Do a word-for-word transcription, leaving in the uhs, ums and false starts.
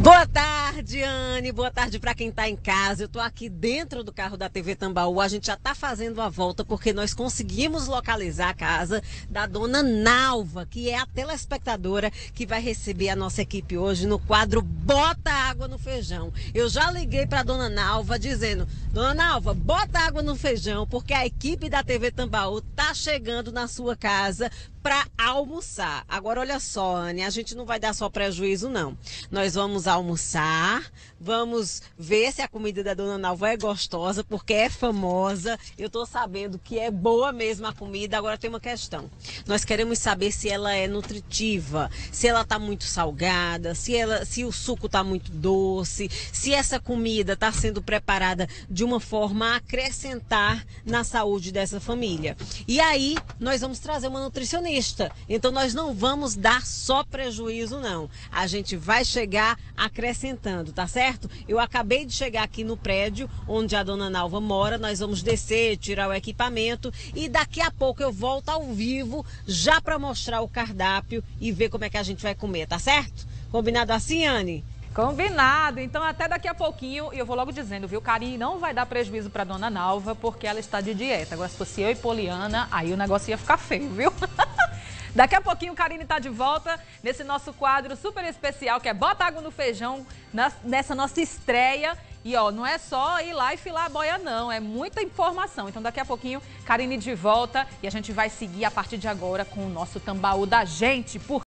Boa tarde, Anne. Boa tarde para quem está em casa. Eu estou aqui dentro do carro da T V Tambaú. A gente já está fazendo a volta porque nós conseguimos localizar a casa da dona Nalva, que é a telespectadora que vai receber a nossa equipe hoje no quadro Bota Água no Feijão. Eu já liguei para dona Nalva dizendo: dona Nalva, bota água no feijão porque a equipe da T V Tambaú está chegando na sua casa para almoçar. Agora olha só, Anne, a gente não vai dar só prejuízo não. Nós vamos almoçar, vamos ver se a comida da dona Nalva é gostosa, porque é famosa. Eu tô sabendo que é boa mesmo a comida. Agora tem uma questão. Nós queremos saber se ela é nutritiva, se ela tá muito salgada, se ela, se o suco tá muito doce, se essa comida tá sendo preparada de uma forma a acrescentar na saúde dessa família. E aí nós vamos trazer uma nutricionista. Então nós não vamos dar só prejuízo não. A gente vai chegar acrescentando, tá certo? Eu acabei de chegar aqui no prédio onde a dona Nalva mora. Nós vamos descer, tirar o equipamento e daqui a pouco eu volto ao vivo já para mostrar o cardápio e ver como é que a gente vai comer, tá certo? Combinado assim, Anne? Combinado. Então até daqui a pouquinho, e eu vou logo dizendo, viu? Karine não vai dar prejuízo para dona Nalva porque ela está de dieta. Agora se fosse eu e Poliana, aí o negócio ia ficar feio, viu? Daqui a pouquinho, Karine está de volta nesse nosso quadro super especial, que é Bota Água no Feijão, nessa nossa estreia. E, ó, não é só ir lá e filar a boia, não. É muita informação. Então, daqui a pouquinho, Karine de volta e a gente vai seguir a partir de agora com o nosso Tambaú da gente. Por